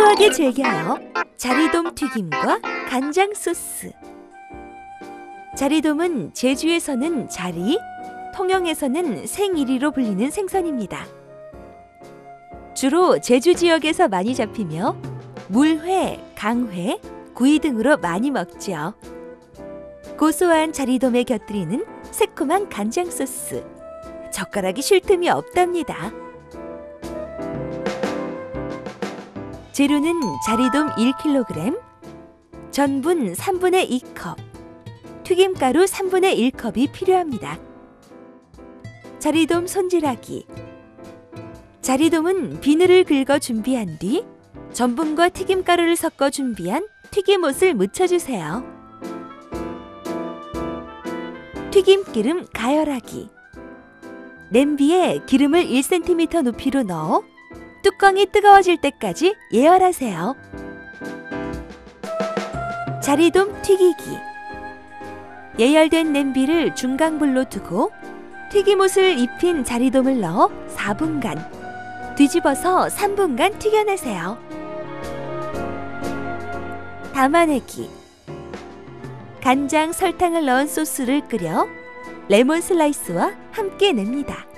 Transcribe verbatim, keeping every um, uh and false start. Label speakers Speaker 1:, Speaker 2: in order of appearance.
Speaker 1: 소소하게 즐겨요. 자리돔 튀김과 간장 소스. 자리돔은 제주에서는 자리, 통영에서는 생이리로 불리는 생선입니다. 주로 제주 지역에서 많이 잡히며 물회, 강회, 구이 등으로 많이 먹죠. 고소한 자리돔에 곁들이는 새콤한 간장 소스. 젓가락이 쉴 틈이 없답니다. 재료는 자리돔 일 킬로그램, 전분 삼분의 이 컵, 튀김가루 삼분의 일 컵이 필요합니다. 자리돔 손질하기. 자리돔은 비늘을 긁어 준비한 뒤 전분과 튀김가루를 섞어 준비한 튀김옷을 묻혀주세요. 튀김기름 가열하기. 냄비에 기름을 일 센티미터 높이로 넣어 뚜껑이 뜨거워질 때까지 예열하세요. 자리돔 튀기기. 예열된 냄비를 중강불로 두고 튀김옷을 입힌 자리돔을 넣어 사 분간, 뒤집어서 삼 분간 튀겨내세요. 담아내기. 간장, 설탕을 넣은 소스를 끓여 레몬 슬라이스와 함께 냅니다.